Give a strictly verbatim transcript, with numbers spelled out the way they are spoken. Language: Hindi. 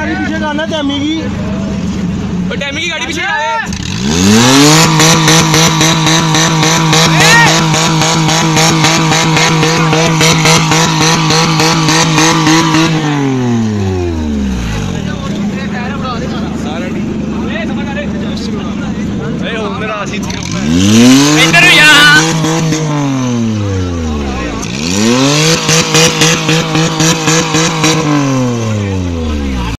गाड़ी पीछे जाना टैमी की, टैमी की गाड़ी पीछे आए। सारा